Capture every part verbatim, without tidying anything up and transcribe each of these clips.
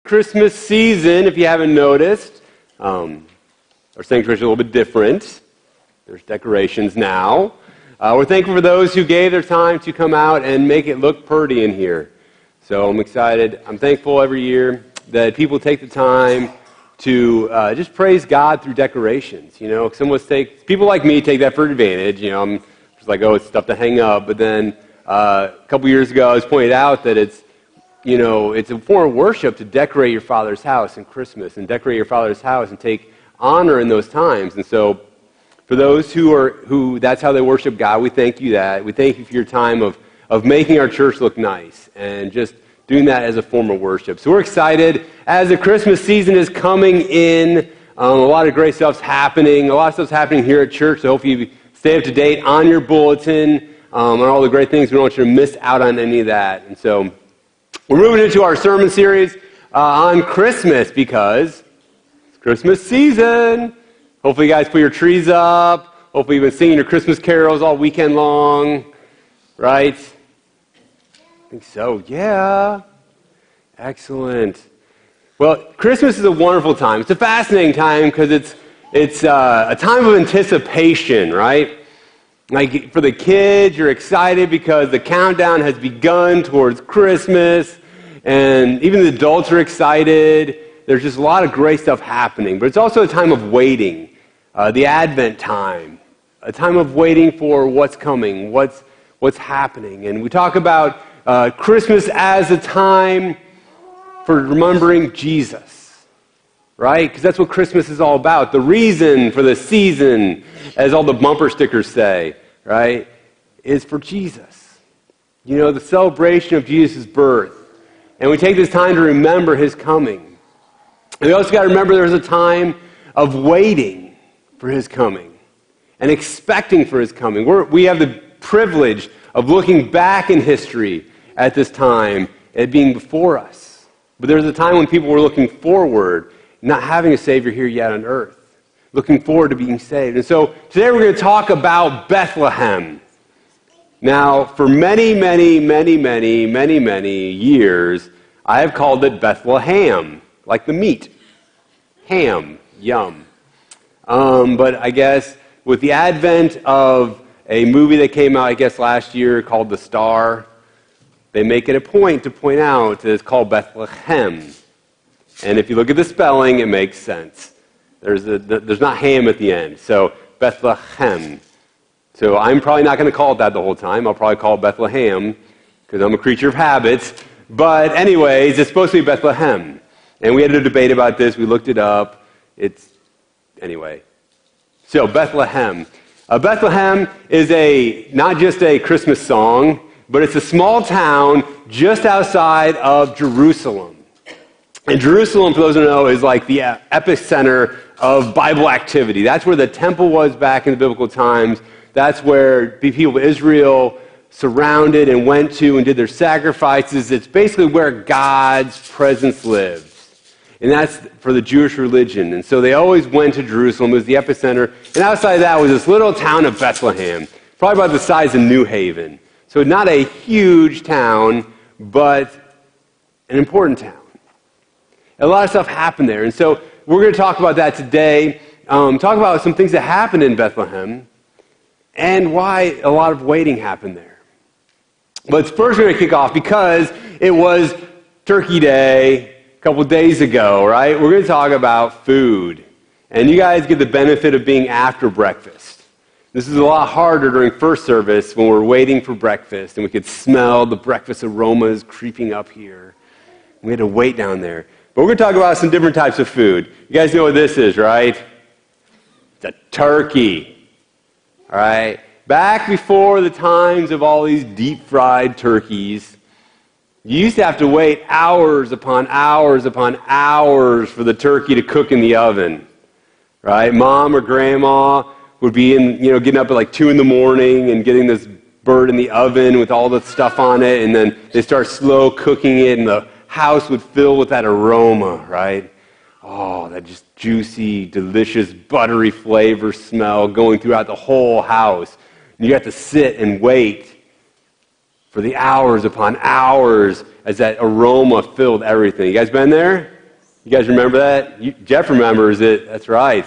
Christmas season, if you haven't noticed. Um, our sanctuary is a little bit different. There's decorations now. Uh, we're thankful for those who gave their time to come out and make it look pretty in here. So I'm excited. I'm thankful every year that people take the time to uh, just praise God through decorations. You know, some of us take, people like me take that for advantage. You know, I'm just like, oh, it's stuff to hang up. But then uh, a couple years ago, I was pointed out that it's, you know, it's a form of worship to decorate your Father's house in Christmas and decorate your Father's house and take honor in those times. And so for those who are, who that's how they worship God, we thank you that. We thank you for your time of, of making our church look nice and just doing that as a form of worship. So we're excited as the Christmas season is coming in. Um, a lot of great stuff's happening. A lot of stuff's happening here at church. So hopefully you stay up to date on your bulletin um, on all the great things. We don't want you to miss out on any of that. And so we're moving into our sermon series uh, on Christmas because it's Christmas season. Hopefully you guys put your trees up. Hopefully you've been singing your Christmas carols all weekend long, right? I think so, yeah. Excellent. Well, Christmas is a wonderful time. It's a fascinating time because it's it's uh, a time of anticipation, right? Like for the kids, you're excited because the countdown has begun towards Christmas, and even the adults are excited. There's just a lot of great stuff happening, but it's also a time of waiting, uh, the Advent time, a time of waiting for what's coming, what's what's happening, and we talk about uh, Christmas as a time for remembering Jesus. Right? Because that's what Christmas is all about. The reason for the season, as all the bumper stickers say, right, is for Jesus. You know, the celebration of Jesus' birth. And we take this time to remember his coming. And we also got to remember there's a time of waiting for his coming and expecting for his coming. We're, we have the privilege of looking back in history at this time, it being before us. But there's a time when people were looking forward, not having a Savior here yet on earth, looking forward to being saved. And so today we're going to talk about Bethlehem. Now, for many, many, many, many, many, many years, I have called it Bethlehem, like the meat. Ham, yum. Um, but I guess with the advent of a movie that came out, I guess, last year called The Star, they make it a point to point out that it's called Bethlehem. And if you look at the spelling, it makes sense. There's a, there's not ham at the end. So Bethlehem. So I'm probably not going to call it that the whole time. I'll probably call it Bethlehem because I'm a creature of habits. But anyways, it's supposed to be Bethlehem. And we had a debate about this. We looked it up. It's, anyway. So Bethlehem. Uh, Bethlehem is a not just a Christmas song, but it's a small town just outside of Jerusalem. And Jerusalem, for those who don't know, is like the epicenter of Bible activity. That's where the temple was back in the biblical times. That's where the people of Israel surrounded and went to and did their sacrifices. It's basically where God's presence lives. And that's for the Jewish religion. And so they always went to Jerusalem. It was the epicenter. And outside of that was this little town of Bethlehem, probably about the size of New Haven. So not a huge town, but an important town. A lot of stuff happened there. And so we're going to talk about that today, um, talk about some things that happened in Bethlehem and why a lot of waiting happened there. But first we're going to kick off because it was Turkey Day a couple days ago, right? We're going to talk about food. And you guys get the benefit of being after breakfast. This is a lot harder during first service when we're waiting for breakfast and we could smell the breakfast aromas creeping up here. We had to wait down there. But we're going to talk about some different types of food. You guys know what this is, right? It's a turkey. All right? Back before the times of all these deep-fried turkeys, you used to have to wait hours upon hours upon hours for the turkey to cook in the oven. Right? Mom or grandma would be in, you know, getting up at like two in the morning and getting this bird in the oven with all the stuff on it, and then they start slow cooking it, and the house would fill with that aroma, right? Oh, that just juicy, delicious, buttery flavor smell going throughout the whole house. And you have to sit and wait for the hours upon hours as that aroma filled everything. You guys been there? You guys remember that? You, Jeff remembers it. That's right.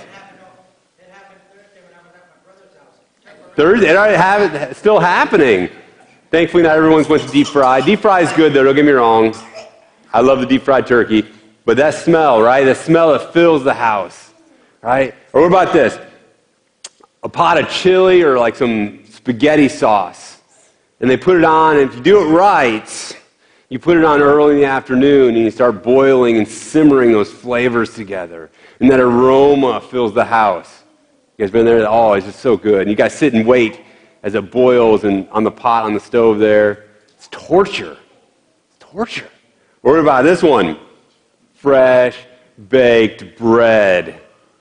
Thursday, it already have it, still happening. Thankfully, not everyone's went to deep fry. Deep fry is good, though. Don't get me wrong. I love the deep fried turkey. But that smell, right? The smell that fills the house, right? Or what about this? A pot of chili or like some spaghetti sauce. And they put it on, and if you do it right, you put it on early in the afternoon, and you start boiling and simmering those flavors together. And that aroma fills the house. You guys been there? Oh, it's just so good. And you guys sit and wait as it boils and on the pot on the stove there. It's torture. It's torture. What about this one? Fresh baked bread.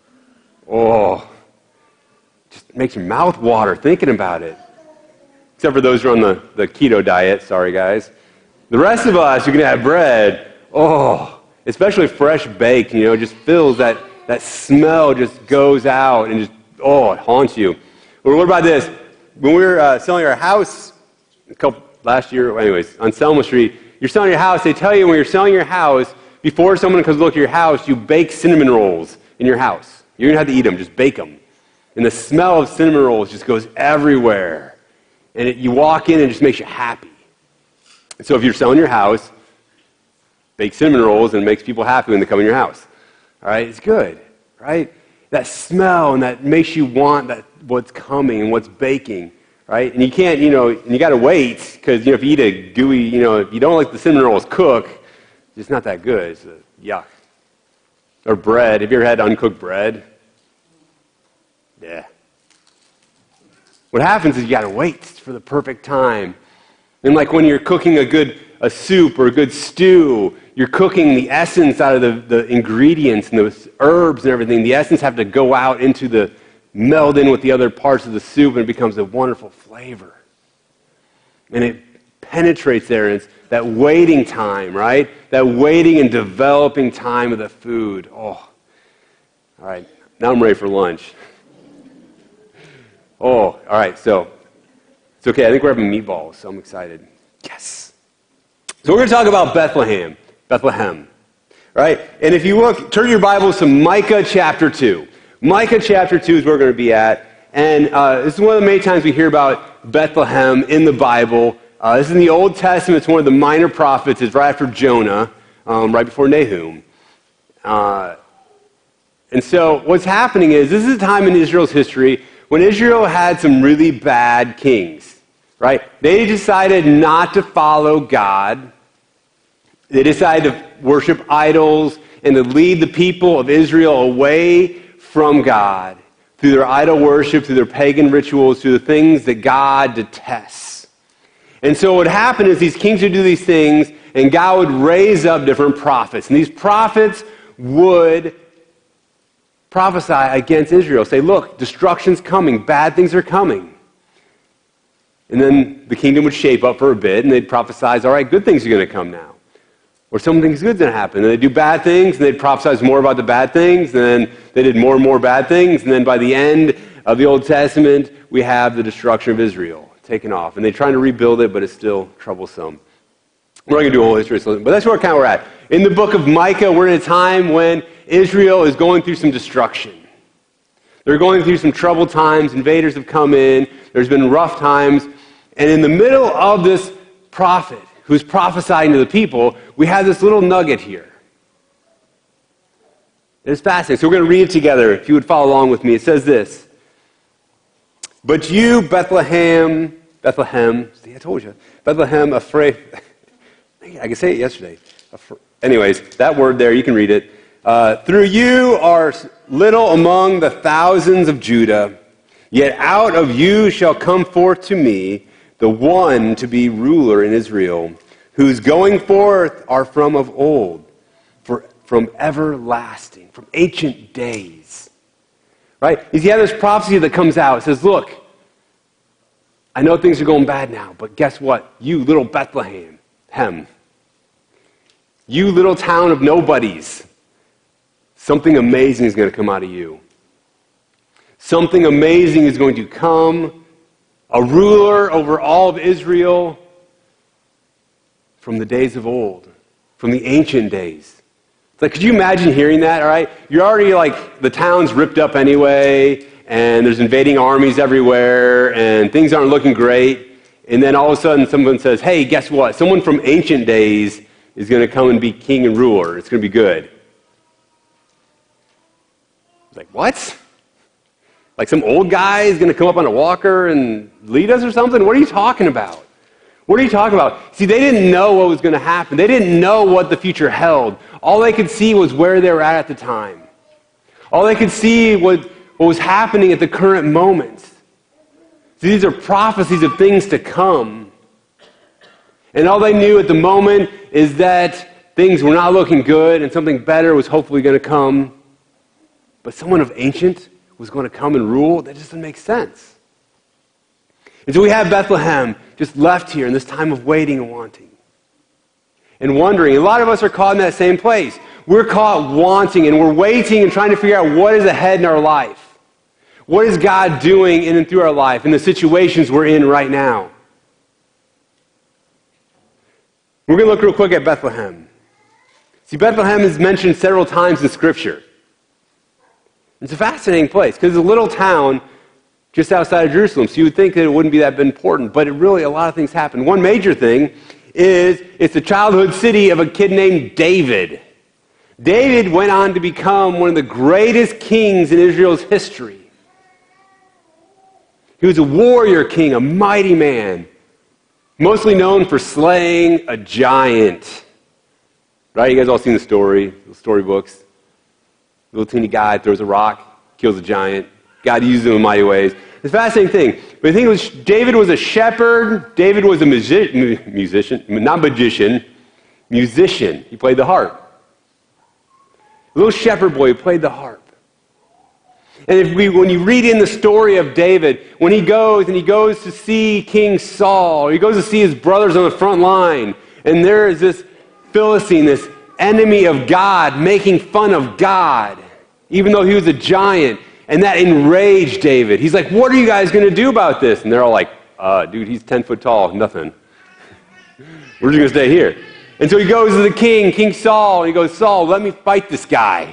Oh, just makes your mouth water thinking about it. Except for those who are on the, the keto diet. Sorry, guys. The rest of us, you're going to have bread. Oh, especially fresh baked, you know, just fills that, that smell just goes out and just, oh, it haunts you. Or what about this? When we were uh, selling our house a couple, last year, anyways, on Selma Street, you're selling your house, they tell you when you're selling your house, before someone comes to look at your house, you bake cinnamon rolls in your house. You don't have to eat them, just bake them. And the smell of cinnamon rolls just goes everywhere. And it, you walk in and it just makes you happy. And so if you're selling your house, bake cinnamon rolls and it makes people happy when they come in your house. All right, it's good, right? That smell and that makes you want that what's coming and what's baking, right? And you can't, you know, and you got to wait because, you know, if you eat a gooey, you know, if you don't like the cinnamon rolls cook, it's not that good. It's a yuck. Or bread. Have you ever had uncooked bread? Yeah. What happens is you got to wait for the perfect time. And like when you're cooking a good a soup or a good stew, you're cooking the essence out of the, the ingredients and the herbs and everything. The essence have to go out into the, meld in with the other parts of the soup, and it becomes a wonderful flavor. And it penetrates there, and it's that waiting time, right? That waiting and developing time of the food. Oh, all right. Now I'm ready for lunch. Oh, all right. So it's okay. I think we're having meatballs, so I'm excited. Yes. So we're going to talk about Bethlehem. Bethlehem. Right? And if you look, turn your Bibles to Micah chapter two. Micah chapter two is where we're going to be at. And uh, this is one of the many times we hear about Bethlehem in the Bible. Uh, this is in the Old Testament. It's one of the minor prophets. It's right after Jonah, um, right before Nahum. Uh, and so what's happening is this is a time in Israel's history when Israel had some really bad kings. Right? They decided not to follow God. They decided to worship idols and to lead the people of Israel away from God through their idol worship, through their pagan rituals, through the things that God detests. And so what happened is these kings would do these things, and God would raise up different prophets. And these prophets would prophesy against Israel, say, look, destruction's coming, bad things are coming. And then the kingdom would shape up for a bit, and they'd prophesize, all right, good things are going to come now. Or something good's going to happen. And they'd do bad things, and they'd prophesize more about the bad things, and then they did more and more bad things, and then by the end of the Old Testament, we have the destruction of Israel taken off. And they're trying to rebuild it, but it's still troublesome. We're not going to do a whole history, but that's where kind of we're at. In the book of Micah, we're in a time when Israel is going through some destruction. They're going through some troubled times. Invaders have come in. There's been rough times. And in the middle of this prophet who's prophesying to the people, we have this little nugget here. It's fascinating. So we're going to read it together. If you would follow along with me, it says this. But you, Bethlehem, Bethlehem, see, I told you, Bethlehem, afraid. I can say it yesterday. Anyways, that word there, you can read it. Uh, Through you are little among the thousands of Judah, yet out of you shall come forth to me the one to be ruler in Israel, whose going forth are from of old, for, from everlasting, from ancient days. Right? You have this prophecy that comes out. It says, look, I know things are going bad now, but guess what? You little Bethlehem, Hem, you little town of nobodies, something amazing is going to come out of you. Something amazing is going to come. A ruler over all of Israel from the days of old, from the ancient days, It's like, could you imagine hearing that, all right? You're already like, the town's ripped up anyway, and there's invading armies everywhere, and things aren't looking great. And then all of a sudden someone says, hey, guess what? Someone from ancient days is going to come and be king and ruler. It's going to be good. It's like, what? Like some old guy is going to come up on a walker and lead us or something? What are you talking about? What are you talking about? See, they didn't know what was going to happen. They didn't know what the future held. All they could see was where they were at at the time. All they could see was what was happening at the current moment. See, these are prophecies of things to come. And all they knew at the moment is that things were not looking good and something better was hopefully going to come. But someone of ancient was going to come and rule? That just doesn't make sense. And so we have Bethlehem just left here in this time of waiting and wanting. And wondering. A lot of us are caught in that same place. We're caught wanting and we're waiting and trying to figure out what is ahead in our life. What is God doing in and through our life in the situations we're in right now? We're going to look real quick at Bethlehem. See, Bethlehem is mentioned several times in Scripture. It's a fascinating place because it's a little town just outside of Jerusalem, so you would think that it wouldn't be that important, but it really, a lot of things happen. One major thing is it's the childhood city of a kid named David. David went on to become one of the greatest kings in Israel's history. He was a warrior king, a mighty man, mostly known for slaying a giant. Right? You guys all seen the story, the storybooks. Little teeny guy throws a rock, kills a giant. God used him in mighty ways. It's a fascinating thing. But the thing was, David was a shepherd. David was a music, musician, not magician, musician. He played the harp. A little shepherd boy who played the harp. And if we, when you read in the story of David, when he goes and he goes to see King Saul, or he goes to see his brothers on the front line, and there is this Philistine, this enemy of God, making fun of God, even though he was a giant. And that enraged David. He's like, what are you guys going to do about this? And they're all like, uh, dude, he's ten foot tall, nothing. We're just going to stay here. And so he goes to the king, King Saul, and he goes, Saul, let me fight this guy.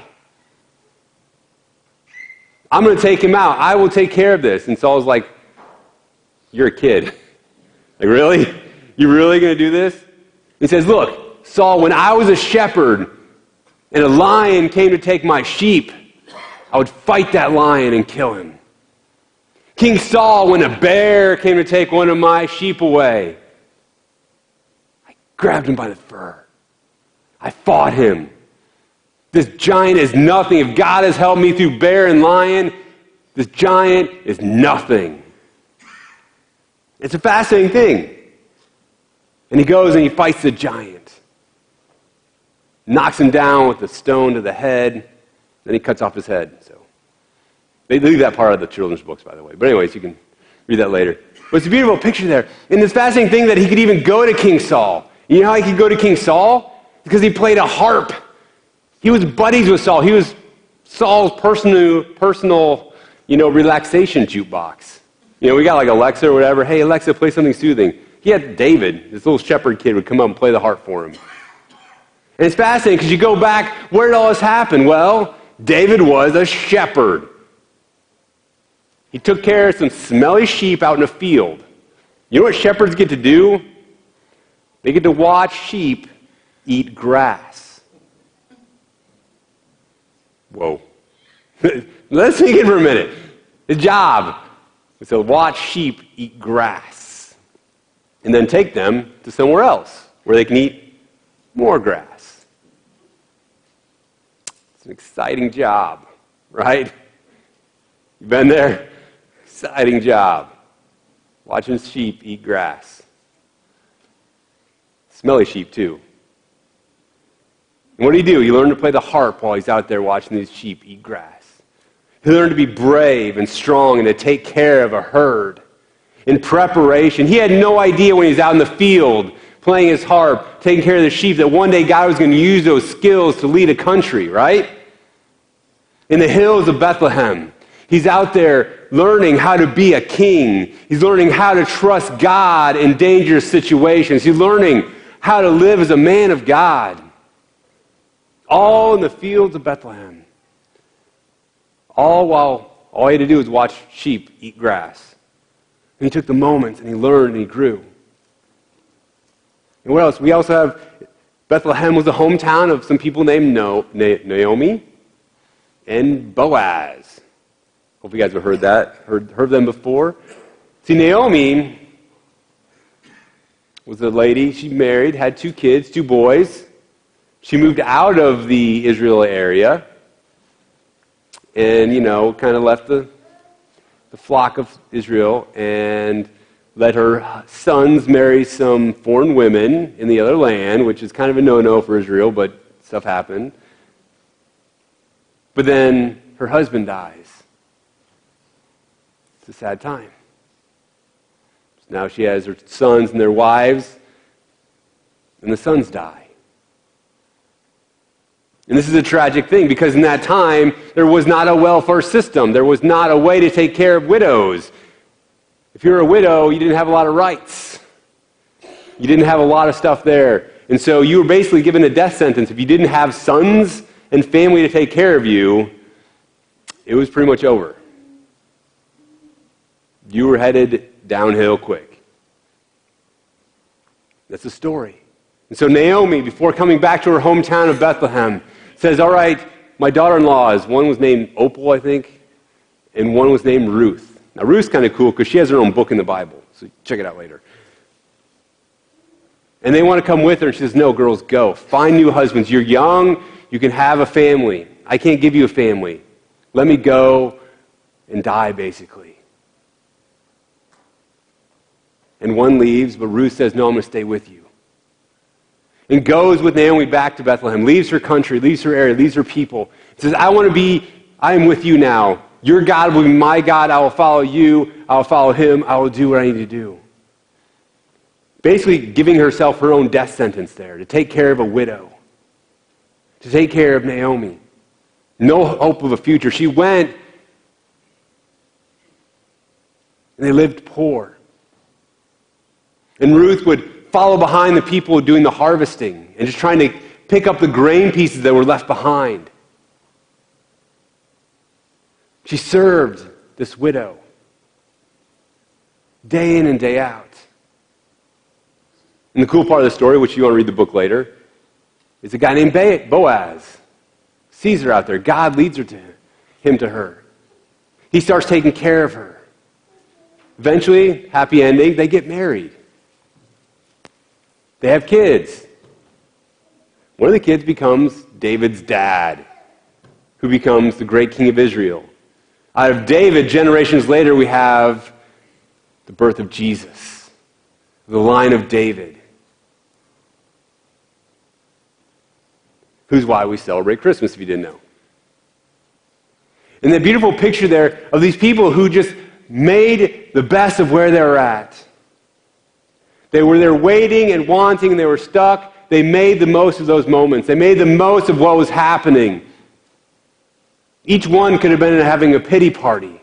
I'm going to take him out. I will take care of this. And Saul's like, you're a kid. Like, really? You're really going to do this? He says, look, Saul, when I was a shepherd and a lion came to take my sheep, I would fight that lion and kill him. King Saul, when a bear came to take one of my sheep away, I grabbed him by the fur. I fought him. This giant is nothing. If God has helped me through bear and lion, this giant is nothing. It's a fascinating thing. And he goes and he fights the giant. Knocks him down with a stone to the head. Then he cuts off his head. So they leave that part of the children's books, by the way. But anyways, you can read that later. But it's a beautiful picture there. And this fascinating thing that he could even go to King Saul. You know how he could go to King Saul? Because he played a harp. He was buddies with Saul. He was Saul's personal, personal, you know, relaxation jukebox. You know, we got like Alexa or whatever. Hey, Alexa, play something soothing. He had David, this little shepherd kid, would come up and play the harp for him. And it's fascinating because you go back, where did all this happen? Well, David was a shepherd. He took care of some smelly sheep out in a field. You know what shepherds get to do? They get to watch sheep eat grass. Whoa. Let's think it for a minute. The job is to watch sheep eat grass and then take them to somewhere else where they can eat more grass. It's an exciting job, right? You been there? Exciting job. Watching sheep eat grass. Smelly sheep, too. And what do you do? You learn to play the harp while he's out there watching these sheep eat grass. He learned to be brave and strong and to take care of a herd. In preparation, he had no idea when he was out in the field playing his harp, taking care of the sheep, that one day God was going to use those skills to lead a country, right? In the hills of Bethlehem, he's out there learning how to be a king. He's learning how to trust God in dangerous situations. He's learning how to live as a man of God. all in the fields of Bethlehem. All while all he had to do was watch sheep eat grass. And he took the moments and he learned and he grew. And what else? We also have Bethlehem was the hometown of some people named no, Na- Naomi and Boaz. Hope you guys have heard that, heard, heard them before. See, Naomi was a lady, she married, had two kids, two boys. She moved out of the Israel area and, you know, kind of left the, the flock of Israel and let her sons marry some foreign women in the other land, which is kind of a no-no for Israel, but stuff happened. But then her husband dies. It's a sad time. So now she has her sons and their wives, and the sons die. And this is a tragic thing because in that time, there was not a welfare system. There was not a way to take care of widows. If you were a widow, you didn't have a lot of rights. You didn't have a lot of stuff there. And so you were basically given a death sentence. If you didn't have sons and family to take care of you, it was pretty much over. You were headed downhill quick. That's the story. And so Naomi, before coming back to her hometown of Bethlehem, says, all right, my daughter-in-laws, one was named Opal, I think, and one was named Ruth. Now, Ruth's kind of cool because she has her own book in the Bible, so check it out later. And they want to come with her, and she says, no, girls, go. Find new husbands. You're young. You can have a family. I can't give you a family. Let me go and die, basically. And one leaves, but Ruth says, no, I'm going to stay with you. And goes with Naomi back to Bethlehem, leaves her country, leaves her area, leaves her people. Says, I want to be, I am with you now. Your God will be my God. I will follow you. I will follow him. I will do what I need to do. Basically giving herself her own death sentence there to take care of a widow, to take care of Naomi. No hope of a future. She went and they lived poor. And Ruth would follow behind the people doing the harvesting and just trying to pick up the grain pieces that were left behind. She served this widow day in and day out. And the cool part of the story, which you want to read the book later, is a guy named Boaz. Sees her out there. God leads her to him to her. He starts taking care of her. Eventually, happy ending, they get married. They have kids. One of the kids becomes David's dad, who becomes the great king of Israel. Out of David, generations later, we have the birth of Jesus, the line of David, who's why we celebrate Christmas, if you didn't know. And the beautiful picture there of these people who just made the best of where they were at. They were there waiting and wanting, and they were stuck. They made the most of those moments. They made the most of what was happening. Each one could have been having a pity party.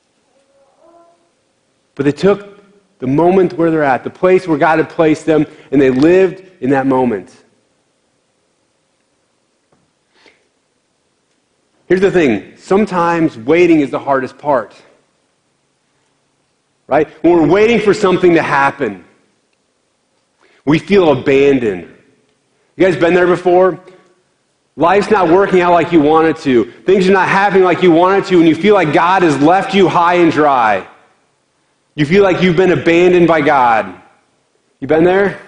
But they took the moment where they're at, the place where God had placed them, and they lived in that moment. Here's the thing. Sometimes waiting is the hardest part. Right? When we're waiting for something to happen, we feel abandoned. You guys been there before? Life's not working out like you want it to. Things are not happening like you want it to, and you feel like God has left you high and dry. You feel like you've been abandoned by God. You been there?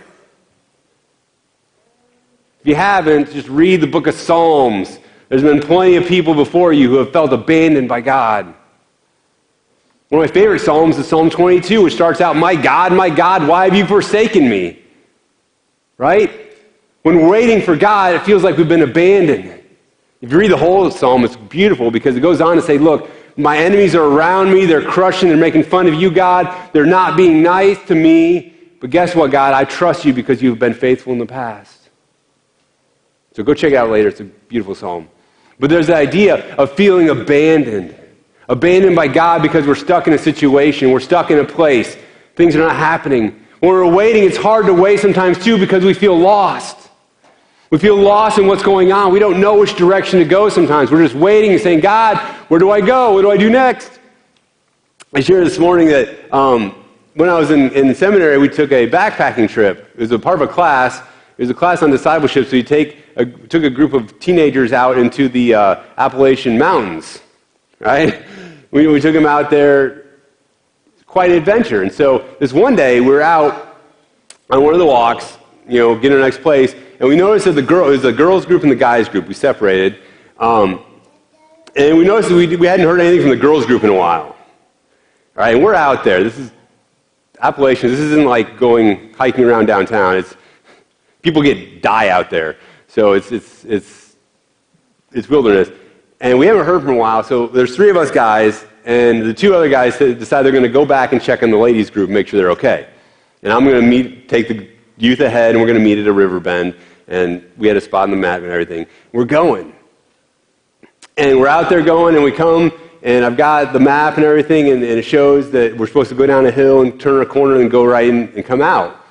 If you haven't, just read the book of Psalms. There's been plenty of people before you who have felt abandoned by God. One of my favorite Psalms is Psalm twenty-two, which starts out, my God, my God, why have you forsaken me? Right? When we're waiting for God, it feels like we've been abandoned. If you read the whole psalm, it's beautiful because it goes on to say, look, my enemies are around me. They're crushing. They're making fun of you, God. They're not being nice to me. But guess what, God? I trust you because you've been faithful in the past. So go check it out later. It's a beautiful psalm. But there's the idea of feeling abandoned. Abandoned by God because we're stuck in a situation. We're stuck in a place. Things are not happening. When we're waiting, it's hard to wait sometimes too because we feel lost. We feel lost in what's going on. We don't know which direction to go sometimes. We're just waiting and saying, God, where do I go? What do I do next? I shared this morning that um, when I was in, in seminary, we took a backpacking trip. It was a part of a class. It was a class on discipleship, so we take a, took a group of teenagers out into the uh, Appalachian Mountains, right? We, we took them out there, quite an adventure. And so this one day, we were out on one of the walks, you know, getting to the next place, and we noticed that the girl, it was the girls group and the guys group. We separated. Um, and we noticed that we, we hadn't heard anything from the girls group in a while. All right, and we're out there. This is Appalachian. This isn't like going hiking around downtown. It's people get die out there. So it's it's it's it's wilderness. And we haven't heard from a while, so there's three of us guys, and the two other guys decide they're going to go back and check on the ladies group and make sure they're okay. And I'm going to meet, take the youth ahead, and we're going to meet at a river bend. And we had a spot on the map and everything. We're going. And we're out there going, and we come, and I've got the map and everything, and, and it shows that we're supposed to go down a hill and turn a corner and go right in and come out.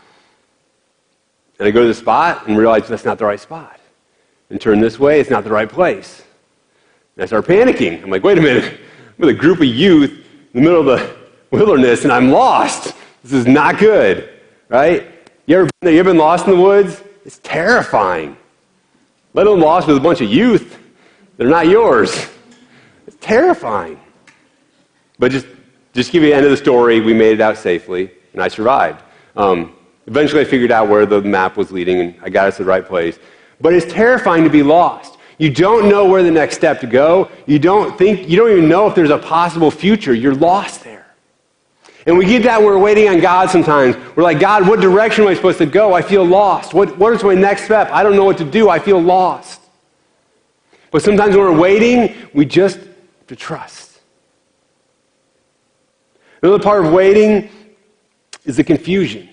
And I go to the spot and realize that's not the right spot. And turn this way, it's not the right place. And I start panicking. I'm like, wait a minute. I'm with a group of youth in the middle of the wilderness, and I'm lost. This is not good, right? You ever been there? You ever been lost in the woods? It's terrifying. Let alone lost with a bunch of youth. They're not yours. It's terrifying. But just, just to give you the end of the story, we made it out safely, and I survived. Um, eventually I figured out where the map was leading, and I got us to the right place. But it's terrifying to be lost. You don't know where the next step to go. You don't think, you don't even know if there's a possible future. You're lost there. And we get that when we're waiting on God sometimes. We're like, God, what direction am I supposed to go? I feel lost. What, what is my next step? I don't know what to do. I feel lost. But sometimes when we're waiting, we just have to trust. Another part of waiting is the confusion.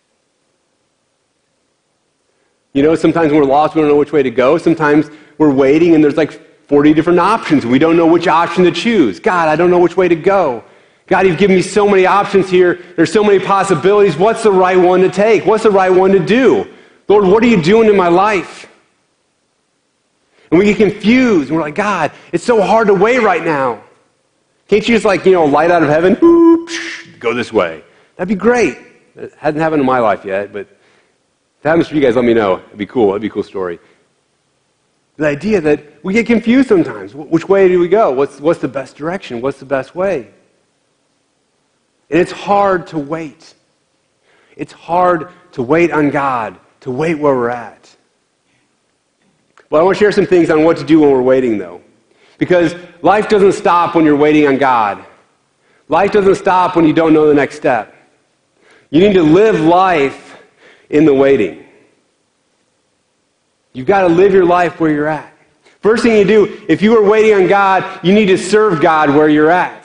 You know, sometimes when we're lost, we don't know which way to go. Sometimes we're waiting and there's like forty different options. We don't know which option to choose. God, I don't know which way to go. God, you've given me so many options here. There's so many possibilities. What's the right one to take? What's the right one to do? Lord, what are you doing in my life? And we get confused. And we're like, God, it's so hard to wait right now. Can't you just like, you know, light out of heaven? Boop, go this way. That'd be great. It hasn't happened in my life yet, but if it happens for you guys, let me know. It'd be cool. It'd be a cool story. The idea that we get confused sometimes. Which way do we go? What's, what's the best direction? What's the best way? And it's hard to wait. It's hard to wait on God, to wait where we're at. Well, I want to share some things on what to do when we're waiting, though. Because life doesn't stop when you're waiting on God. Life doesn't stop when you don't know the next step. You need to live life in the waiting. You've got to live your life where you're at. First thing you do, if you are waiting on God, you need to serve God where you're at.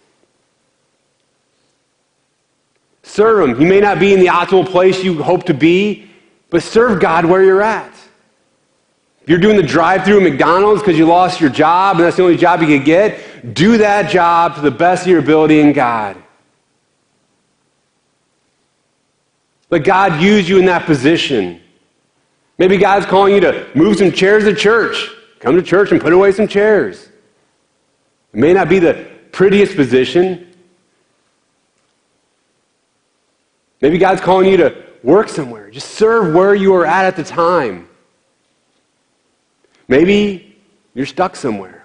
Serve Him. He may not be in the optimal place you hope to be, but serve God where you're at. If you're doing the drive-thru at McDonald's because you lost your job and that's the only job you could get, do that job to the best of your ability in God. Let God use you in that position. Maybe God's calling you to move some chairs to church. Come to church and put away some chairs. It may not be the prettiest position. Maybe God's calling you to work somewhere. Just serve where you are at at the time. Maybe you're stuck somewhere.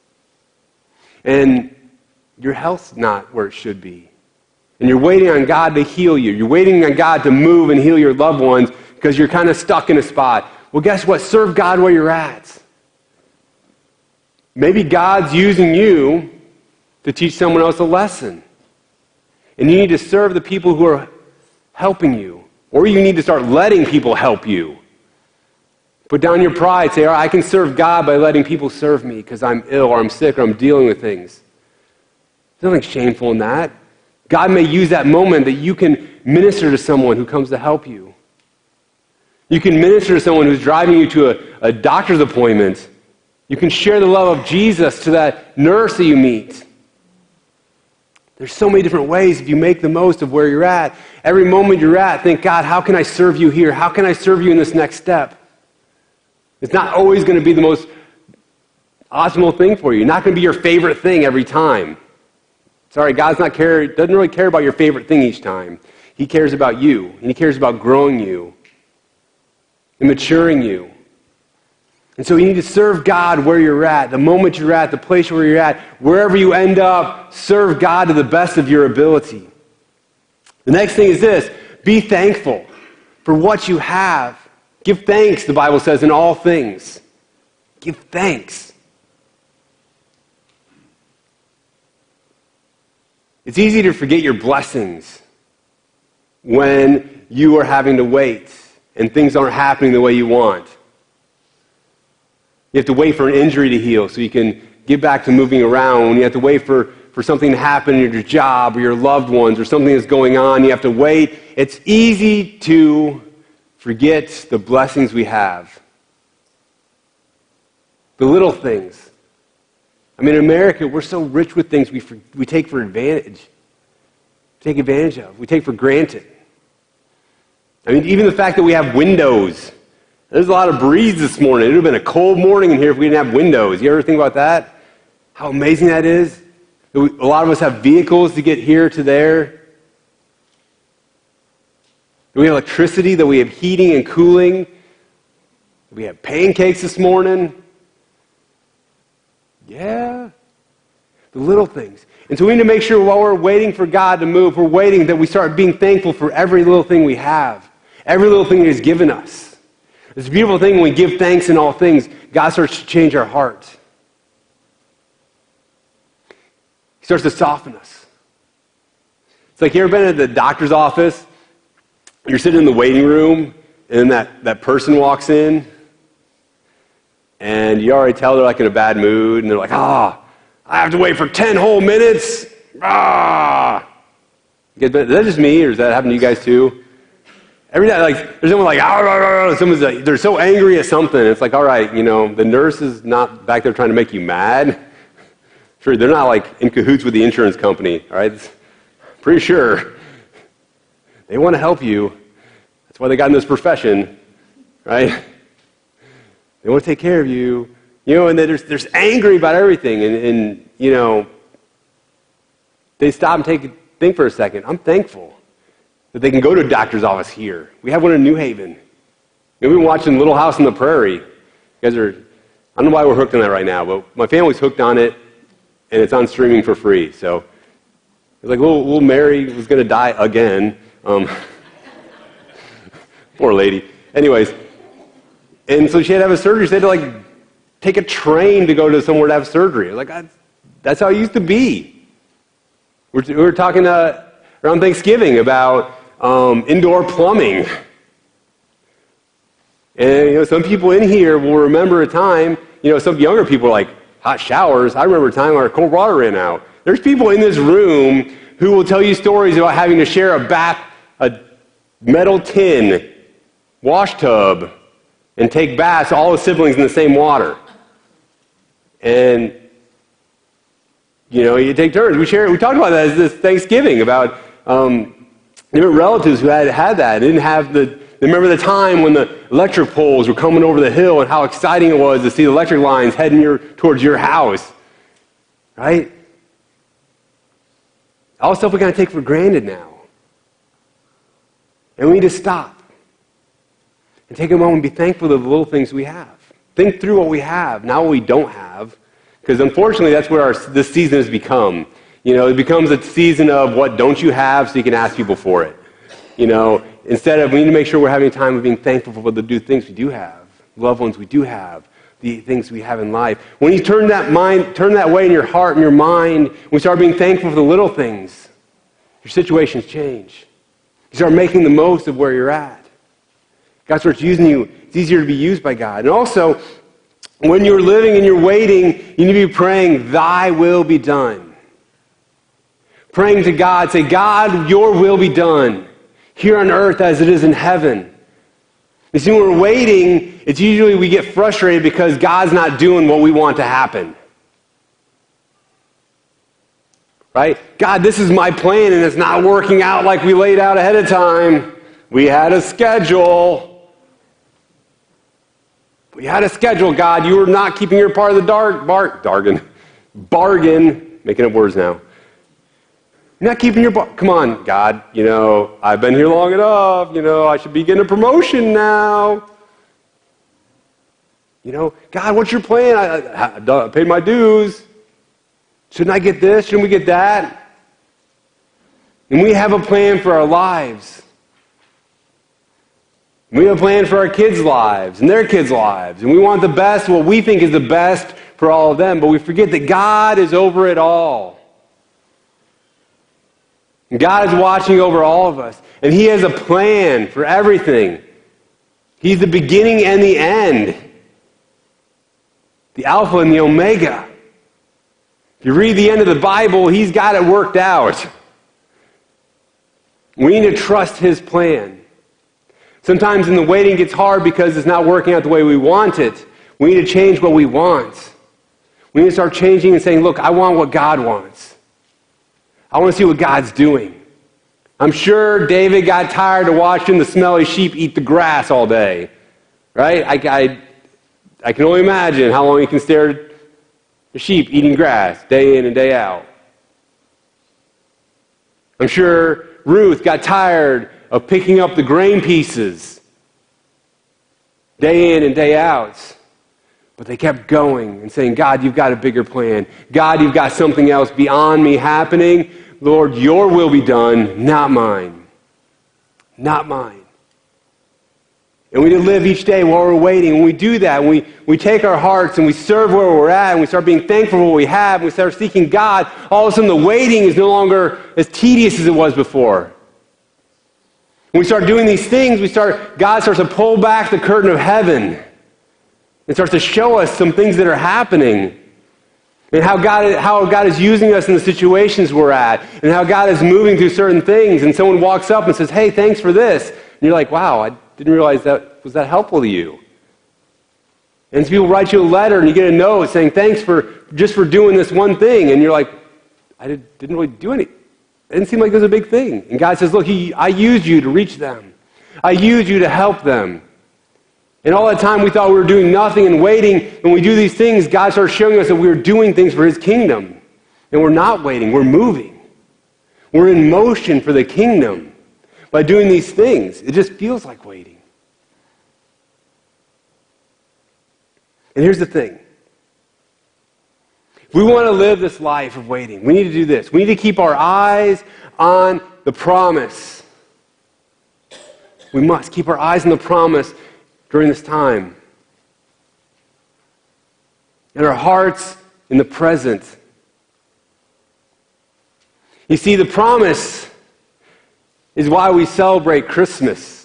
And your health's not where it should be. And you're waiting on God to heal you. You're waiting on God to move and heal your loved ones because you're kind of stuck in a spot. Well, guess what? Serve God where you're at. Maybe God's using you to teach someone else a lesson. And you need to serve the people who are helping you. Or you need to start letting people help you. Put down your pride. Say, all right, I can serve God by letting people serve me because I'm ill or I'm sick or I'm dealing with things. There's nothing shameful in that. God may use that moment that you can minister to someone who comes to help you. You can minister to someone who's driving you to a, a doctor's appointment. You can share the love of Jesus to that nurse that you meet. There's so many different ways if you make the most of where you're at. Every moment you're at, think, God, how can I serve you here? How can I serve you in this next step? It's not always going to be the most optimal thing for you. Not going to be your favorite thing every time. Sorry, God's not care, doesn't really care about your favorite thing each time. He cares about you, and he cares about growing you and maturing you. And so you need to serve God where you're at, the moment you're at, the place where you're at, wherever you end up, serve God to the best of your ability. The next thing is this: be thankful for what you have. Give thanks, the Bible says, in all things. Give thanks. It's easy to forget your blessings when you are having to wait and things aren't happening the way you want. You have to wait for an injury to heal so you can get back to moving around. When you have to wait for, for something to happen in your job or your loved ones or something that's going on, you have to wait. It's easy to forget the blessings we have. The little things. I mean, in America, we're so rich with things we for, we take for advantage. Take advantage of. We take for granted. I mean, even the fact that we have windows. There's a lot of breeze this morning. It would have been a cold morning in here if we didn't have windows. You ever think about that? How amazing that is? A lot of us have vehicles to get here to there. We have electricity, that we have heating and cooling. We have pancakes this morning. Yeah. The little things. And so we need to make sure while we're waiting for God to move, we're waiting that we start being thankful for every little thing we have. Every little thing that he's given us. It's a beautiful thing when we give thanks in all things. God starts to change our heart. He starts to soften us. It's like, you ever been at the doctor's office? You're sitting in the waiting room, and then that, that person walks in, and you already tell they're like in a bad mood, and they're like, ah, I have to wait for ten whole minutes. Ah. Is that just me, or does that happen to you guys too? Every day, like, there's someone like, ah, rah, rah, rah. Someone's like, they're so angry at something. It's like, all right, you know, the nurse is not back there trying to make you mad. Sure, they're not like in cahoots with the insurance company, all right? Pretty sure. They want to help you. That's why they got in this profession, right? They want to take care of you. You know, and they're, they're angry about everything. And, and, you know, they stop and take a think for a second. I'm thankful that they can go to a doctor's office here. We have one in New Haven. You know, we've been watching Little House on the Prairie. You guys are, I don't know why we're hooked on that right now, but my family's hooked on it, and it's on streaming for free. So it's like, little, little Mary was going to die again. Um, poor lady. Anyways, and so she had to have a surgery. She had to, like, take a train to go to somewhere to have surgery. Like, I, that's how it used to be. We're, we were talking uh, around Thanksgiving about um, indoor plumbing. And, you know, some people in here will remember a time, you know, some younger people are like, hot showers. I remember a time where cold water ran out. There's people in this room who will tell you stories about having to share a bath, a metal tin, wash tub, and take baths, all the siblings in the same water. And, you know, you take turns. We share. We talked about that as this Thanksgiving, about um, different relatives who had had that. They didn't have the, they remember the time when the electric poles were coming over the hill and how exciting it was to see the electric lines heading your, towards your house. Right? All the stuff we kind of take for granted now. And we need to stop and take a moment and be thankful for the little things we have. Think through what we have, not what we don't have. Because unfortunately, that's where our, this season has become. You know, it becomes a season of what don't you have so you can ask people for it. You know, instead of, we need to make sure we're having time of being thankful for the things we do have, loved ones we do have, the things we have in life. When you turn that mind, turn that way in your heart and your mind, when you start being thankful for the little things, your situations change. You start making the most of where you're at. God starts using you. It's easier to be used by God. And also, when you're living and you're waiting, you need to be praying, thy will be done. Praying to God, say, God, your will be done here on earth as it is in heaven. You see, when we're waiting, it's usually we get frustrated because God's not doing what we want to happen. Right? God, this is my plan and it's not working out like we laid out ahead of time. We had a schedule. We had a schedule, God. You were not keeping your part of the dark, bar, bargain. Bargain. Making up words now. You're not keeping your bar. Come on, God. You know, I've been here long enough. You know, I should be getting a promotion now. You know, God, what's your plan? I, I, I paid my dues. Shouldn't I get this? Shouldn't we get that? And we have a plan for our lives. We have a plan for our kids' lives and their kids' lives. And we want the best, what we think is the best for all of them. But we forget that God is over it all. And God is watching over all of us. And He has a plan for everything. He's the beginning and the end. The Alpha and the Omega. If you read the end of the Bible, He's got it worked out. We need to trust His plan. Sometimes in the waiting it gets hard because it's not working out the way we want it. We need to change what we want. We need to start changing and saying, look, I want what God wants. I want to see what God's doing. I'm sure David got tired of watching the smelly sheep eat the grass all day. Right? I, I, I can only imagine how long you can stare at the sheep eating grass day in and day out. I'm sure Ruth got tired of picking up the grain pieces day in and day out. But they kept going and saying, God, you've got a bigger plan. God, you've got something else beyond me happening. Lord, your will be done, not mine. Not mine. And we need to live each day while we're waiting. When we do that, when we, we take our hearts and we serve where we're at, and we start being thankful for what we have, and we start seeking God, all of a sudden the waiting is no longer as tedious as it was before. When we start doing these things, we start, God starts to pull back the curtain of heaven and starts to show us some things that are happening and how God, how God is using us in the situations we're at and how God is moving through certain things. And someone walks up and says, hey, thanks for this. And you're like, wow, I didn't realize that was that helpful to you. And people write you a letter and you get a note saying, thanks for just for doing this one thing. And you're like, I did, didn't really do anything. It didn't seem like it was a big thing. And God says, look, he, I used you to reach them. I used you to help them. And all that time we thought we were doing nothing and waiting. When we do these things, God starts showing us that we were doing things for His kingdom. And we're not waiting, we're moving. We're in motion for the kingdom by doing these things. It just feels like waiting. And here's the thing. If we want to live this life of waiting, we need to do this. We need to keep our eyes on the promise. We must keep our eyes on the promise during this time. And our hearts in the present. You see, the promise is why we celebrate Christmas.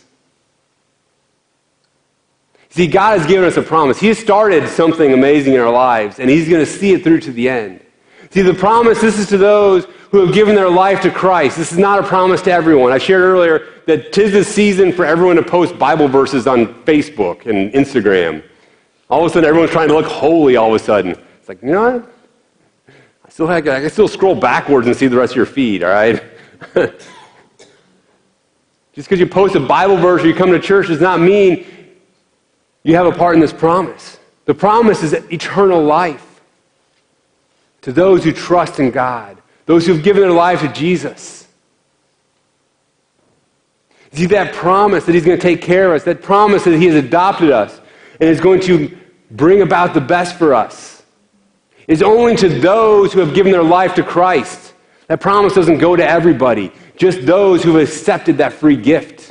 See, God has given us a promise. He has started something amazing in our lives, and He's going to see it through to the end. See, the promise, this is to those who have given their life to Christ. This is not a promise to everyone. I shared earlier that 'tis the season for everyone to post Bible verses on Facebook and Instagram. All of a sudden, everyone's trying to look holy all of a sudden. It's like, you know what? I still have, I can still scroll backwards and see the rest of your feed, all right? Just because you post a Bible verse or you come to church does not mean you have a part in this promise. The promise is eternal life to those who trust in God, those who have given their life to Jesus. See, that promise that He's going to take care of us, that promise that He has adopted us and is going to bring about the best for us, is only to those who have given their life to Christ. That promise doesn't go to everybody, just those who have accepted that free gift.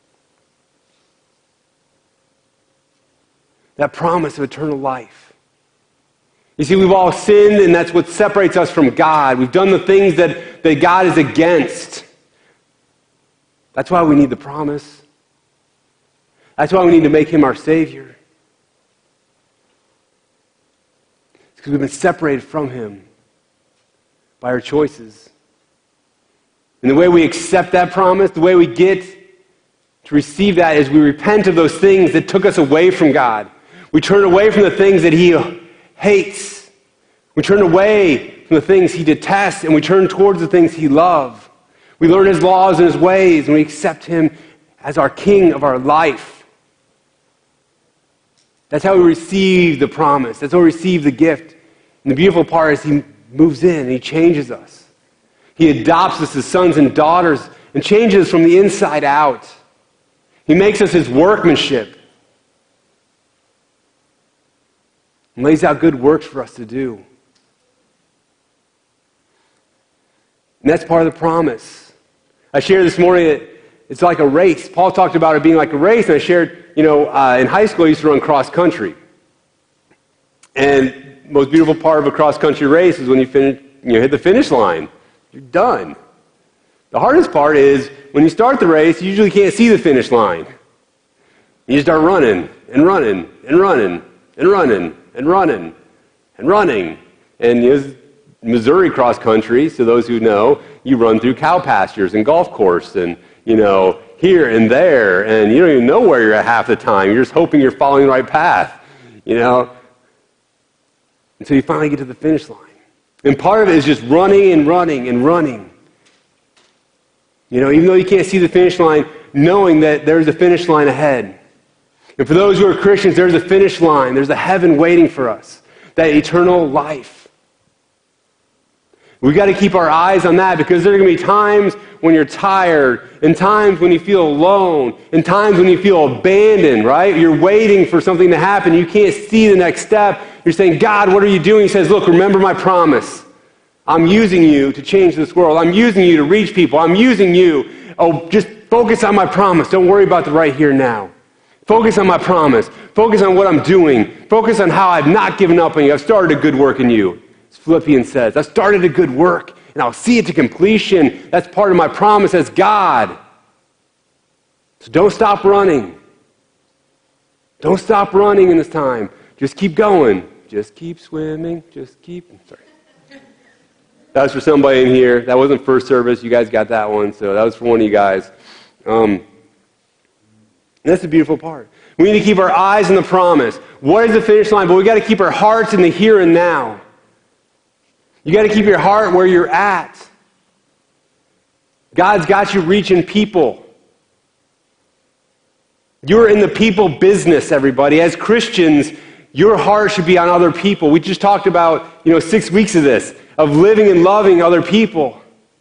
That promise of eternal life. You see, we've all sinned, and that's what separates us from God. We've done the things that, that God is against. That's why we need the promise. That's why we need to make Him our Savior. It's because we've been separated from Him by our choices. And the way we accept that promise, the way we get to receive that is we repent of those things that took us away from God. We turn away from the things that He hates. We turn away from the things He detests, and we turn towards the things He loves. We learn His laws and His ways, and we accept Him as our King of our life. That's how we receive the promise. That's how we receive the gift. And the beautiful part is he moves in and he changes us. He adopts us as sons and daughters and changes us from the inside out. He makes us his workmanship and lays out good works for us to do. And that's part of the promise. I shared this morning that it's like a race. Paul talked about it being like a race, and I shared, you know, uh, in high school I used to run cross country. And the most beautiful part of a cross country race is when you finish, you hit the finish line. You're done. The hardest part is when you start the race, you usually can't see the finish line. You start running and running and running and running and running and running. And you know, Missouri cross country, so those who know, you run through cow pastures and golf course and, you know, here and there, and you don't even know where you're at half the time. You're just hoping you're following the right path, you know, until you finally get to the finish line. And part of it is just running and running and running. You know, even though you can't see the finish line, knowing that there's a finish line ahead. And for those who are Christians, there's a finish line. There's a heaven waiting for us, that eternal life. We've got to keep our eyes on that, because there are going to be times when you're tired, and times when you feel alone, and times when you feel abandoned, right? You're waiting for something to happen. You can't see the next step. You're saying, God, what are you doing? He says, look, remember my promise. I'm using you to change this world. I'm using you to reach people. I'm using you. Oh, just focus on my promise. Don't worry about the right here now. Focus on my promise. Focus on what I'm doing. Focus on how I've not given up on you. I've started a good work in you. As Philippians says, I started a good work, and I'll see it to completion. That's part of my promise as God. So don't stop running. Don't stop running in this time. Just keep going. Just keep swimming. Just keep... Sorry. That was for somebody in here. That wasn't first service. You guys got that one, so that was for one of you guys. Um, and that's the beautiful part. We need to keep our eyes on the promise. What is the finish line? But we got to keep our hearts in the here and now. You got to keep your heart where you're at. God's got you reaching people. You're in the people business, everybody. As Christians, your heart should be on other people. We just talked about, you know, six weeks of this, of living and loving other people.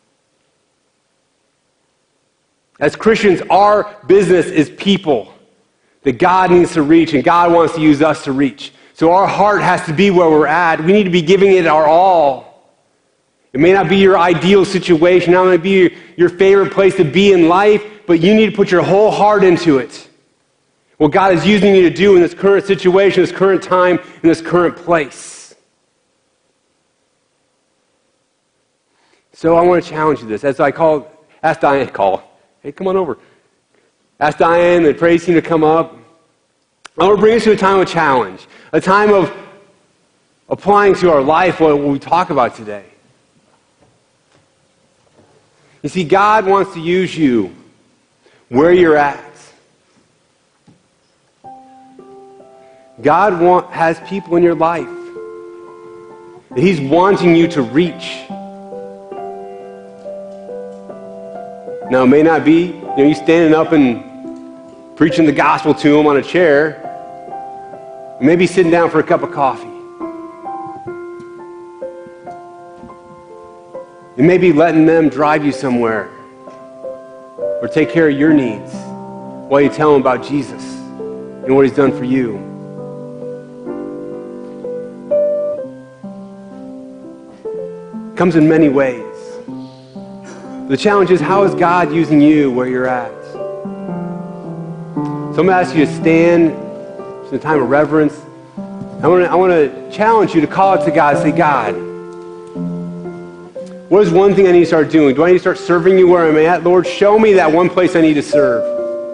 As Christians, our business is people that God needs to reach, and God wants to use us to reach. So our heart has to be where we're at. We need to be giving it our all. It may not be your ideal situation, not going to be your favorite place to be in life, but you need to put your whole heart into it. What God is using you to do in this current situation, this current time, in this current place. So I want to challenge you this. As I call, ask Diane, call. Hey, come on over. Ask Diane, the praise team to come up. I want to bring us to a time of challenge, a time of applying to our life what we talk about today. You see, God wants to use you where you're at. God want, has people in your life that He's wanting you to reach. Now, it may not be, you know, you standing up and preaching the gospel to them on a chair. You may be sitting down for a cup of coffee. You may be letting them drive you somewhere or take care of your needs while you tell them about Jesus and what He's done for you. It comes in many ways. The challenge is, how is God using you where you're at? So I'm going to ask you to stand. It's a time of reverence. I want to, I want to challenge you to call out to God and say, God, what is one thing I need to start doing? Do I need to start serving you where I'm at? Lord, show me that one place I need to serve.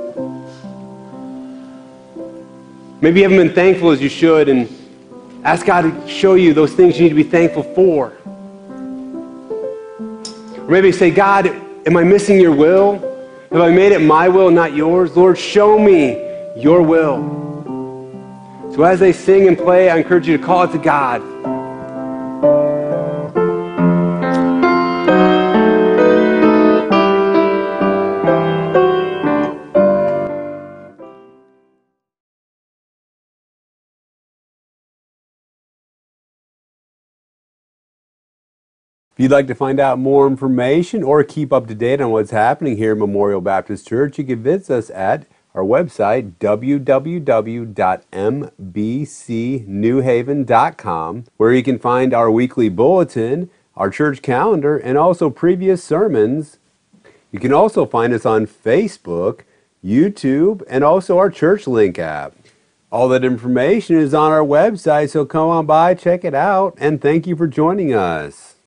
Maybe you haven't been thankful as you should, and ask God to show you those things you need to be thankful for. Or maybe say, God, am I missing your will? Have I made it my will, not yours? Lord, show me your will. So as they sing and play, I encourage you to call it to God. If you'd like to find out more information or keep up to date on what's happening here at Memorial Baptist Church, you can visit us at our website, w w w dot m b c new haven dot com, where you can find our weekly bulletin, our church calendar, and also previous sermons. You can also find us on Facebook, YouTube, and also our Church Link app. All that information is on our website, so come on by, check it out, and thank you for joining us.